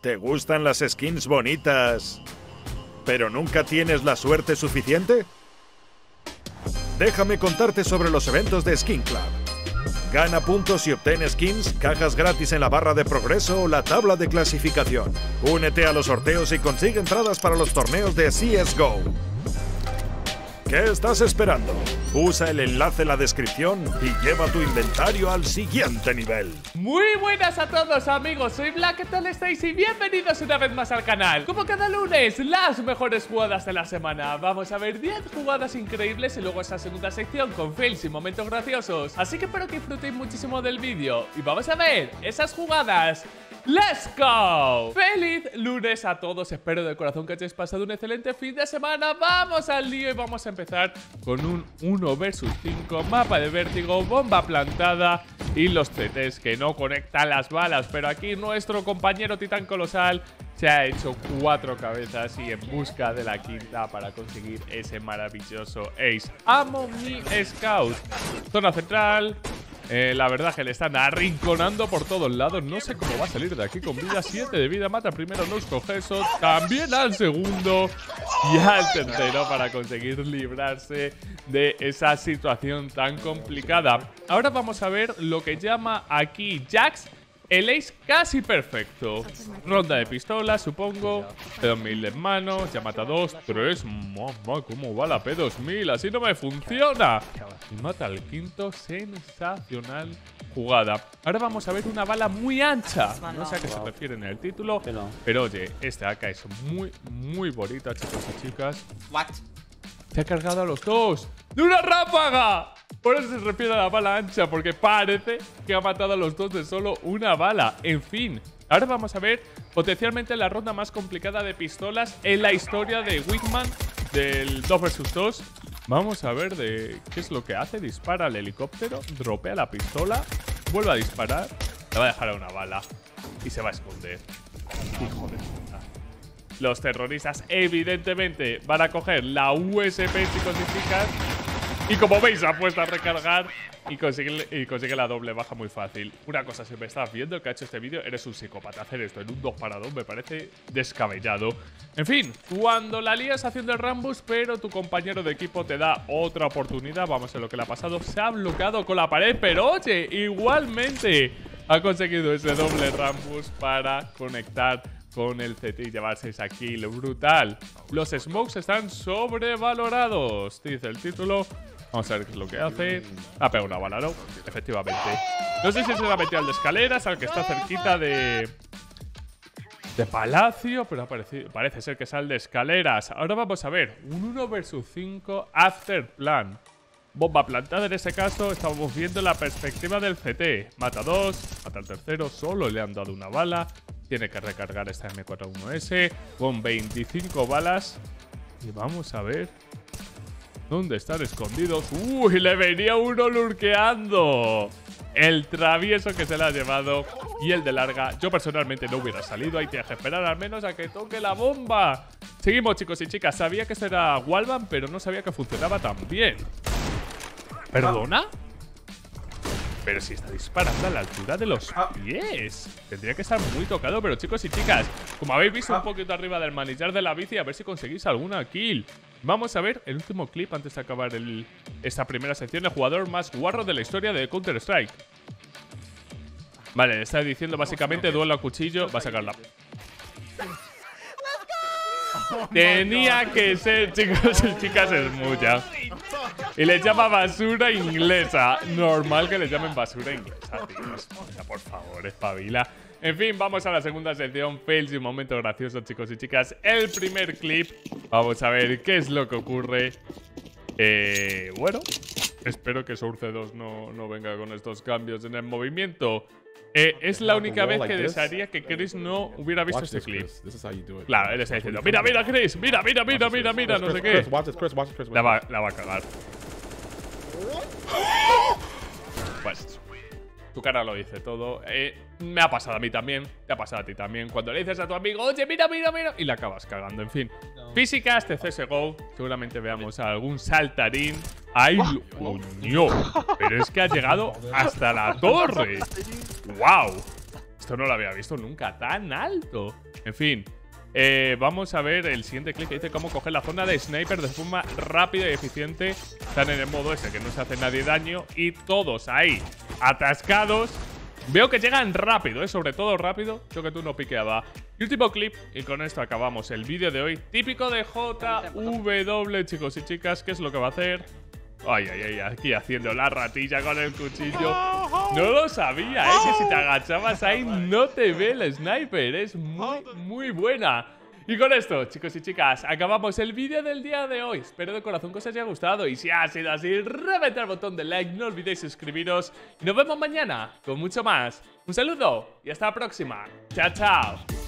¿Te gustan las skins bonitas, pero nunca tienes la suerte suficiente? Déjame contarte sobre los eventos de Skin Club. Gana puntos y obtén skins, cajas gratis en la barra de progreso o la tabla de clasificación. Únete a los sorteos y consigue entradas para los torneos de CSGO. ¿Qué estás esperando? Usa el enlace en la descripción y lleva tu inventario al siguiente nivel. Muy buenas a todos amigos, soy Black, ¿qué tal estáis? Y bienvenidos una vez más al canal. Como cada lunes, las mejores jugadas de la semana. Vamos a ver 10 jugadas increíbles y luego esa segunda sección con fails y momentos graciosos. Así que espero que disfrutéis muchísimo del vídeo y vamos a ver esas jugadas. ¡Let's go! ¡Feliz lunes a todos! Espero de corazón que hayáis pasado un excelente fin de semana. Vamos al lío y vamos a empezar con un 1 vs 5, mapa de vértigo, bomba plantada y los CTs que no conectan las balas. Pero aquí nuestro compañero titán colosal se ha hecho 4 cabezas y en busca de la quinta para conseguir ese maravilloso ace. Amo mi scout. Zona central. La verdad que le están arrinconando por todos lados. No sé cómo va a salir de aquí con vida. 7 de vida, mata primero no escoge eso. También al segundo y al tercero para conseguir librarse de esa situación tan complicada. Ahora vamos a ver lo que llama aquí Jax el ace casi perfecto. Ronda de pistolas, supongo. P2000 en mano. Ya mata 2, 3. Mamá, ¿cómo va la P2000? Así no me funciona. Y mata al quinto. Sensacional jugada. Ahora vamos a ver una bala muy ancha. No sé a qué se refiere en el título. Pero oye, esta AK es muy bonita, chicos y chicas. Se ha cargado a los dos ¡de una ráfaga! Por eso se refiere a la bala ancha, porque parece que ha matado a los dos de solo una bala. En fin, ahora vamos a ver potencialmente la ronda más complicada de pistolas en la historia de Wigman del 2 vs 2. Vamos a ver de qué es lo que hace. Dispara al helicóptero, dropea la pistola, vuelve a disparar, le va a dejar a una bala y se va a esconder. Hijo de puta. Los terroristas evidentemente van a coger la USP, chicos y chicas. Y como veis, ha puesto a recargar y consigue la doble baja muy fácil. Una cosa, si me estás viendo el que ha hecho este vídeo, eres un psicópata. Hacer esto en un 2 para 2 me parece descabellado. En fin, cuando la lías haciendo el Rambus, pero tu compañero de equipo te da otra oportunidad. Vamos a ver lo que le ha pasado. Se ha bloqueado con la pared, pero oye, igualmente ha conseguido ese doble Rambus para conectar con el CT y llevarse esa kill brutal. Los smokes están sobrevalorados, dice el título. Vamos a ver qué es lo que hace. Ha pegado una bala, ¿no? Efectivamente. No sé si se la metió al de escaleras, al que está cerquita de Palacio, pero parece ser que es al de escaleras. Ahora vamos a ver un 1 vs 5 after plan. Bomba plantada en ese caso. Estamos viendo la perspectiva del CT. Mata 2, mata al tercero. Solo le han dado una bala. Tiene que recargar esta M41S con 25 balas. Y vamos a ver dónde están escondidos. ¡Uy! Le venía uno lurkeando. El travieso que se la ha llevado. Y el de larga. Yo personalmente no hubiera salido. Ahí tienes que esperar al menos a que toque la bomba. Seguimos, chicos y chicas. Sabía que esto era wallbang, pero no sabía que funcionaba tan bien. ¿Perdona? Pero si está disparando a la altura de los pies. Tendría que estar muy tocado, pero chicos y chicas, como habéis visto un poquito arriba del manillar de la bici, a ver si conseguís alguna kill. Vamos a ver el último clip antes de acabar esta primera sección. El jugador más guarro de la historia de Counter-Strike. Vale, le está diciendo básicamente duelo a cuchillo. Va a sacarla. Tenía que ser, chicos y chicas, es mucha. Y le llama basura inglesa. Normal que le llamen basura inglesa, tíos. Por favor, espabila. En fin, vamos a la segunda sección. Fails y un momento gracioso, chicos y chicas. El primer clip. Vamos a ver qué es lo que ocurre. Bueno, espero que Source 2 no venga con estos cambios en el movimiento. Es la única vez que desearía que Chris no hubiera visto este clip. Claro, él está diciendo, mira, Chris, mira, no sé qué. La va a cagar. Pues tu cara lo dice todo. Me ha pasado a mí también, te ha pasado a ti también. Cuando le dices a tu amigo, oye, mira, y la acabas cagando. En fin, físicas de CSGO. Seguramente veamos a algún saltarín. ¡Ay, coño! Pero es que ha llegado hasta la torre. ¡Wow! Esto no lo había visto nunca, tan alto. En fin, vamos a ver el siguiente clip que dice cómo coger la zona de sniper de forma rápida y eficiente. Están en el modo ese que no se hace nadie daño y todos ahí atascados. Veo que llegan rápido, sobre todo rápido. Yo que tú no piqueaba. Y último clip, y con esto acabamos el vídeo de hoy. Típico de JW, chicos y chicas. ¿Qué es lo que va a hacer? Ay, ay, ay, aquí haciendo la ratilla con el cuchillo. No lo sabía, que si te agachabas ahí no te ve el sniper. Es muy, muy buena. Y con esto, chicos y chicas, acabamos el vídeo del día de hoy. Espero de corazón que os haya gustado. Y si ha sido así, reventad el botón de like, no olvidéis suscribiros. Y nos vemos mañana con mucho más. Un saludo y hasta la próxima. Chao, chao.